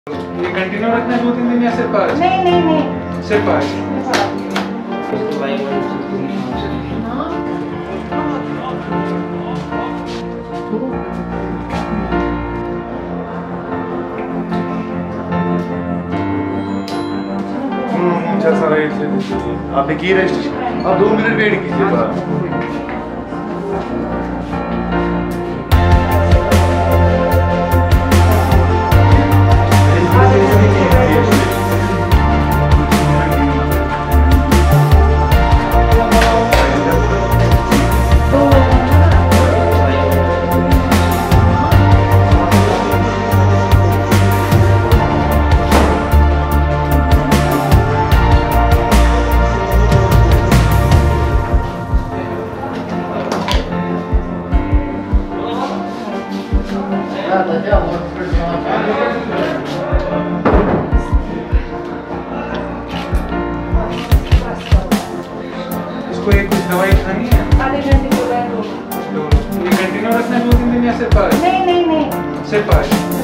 ये कंटिन्यू रखना है 2-3 दिन या सिर्फ आज? नहीं नहीं नहीं सिर्फ आज। अच्छा सा राइट से आपने की रेस्ट, अब 2 मिनट वेट कीजिए थोड़ा। इसको एक कुछ दवाई खानी है? आधे घंटे के बाद ये कंटिन्यू रखना है 2-3 दिन या सिर्फ आज? नहीं नहीं नहीं सिर्फ आज।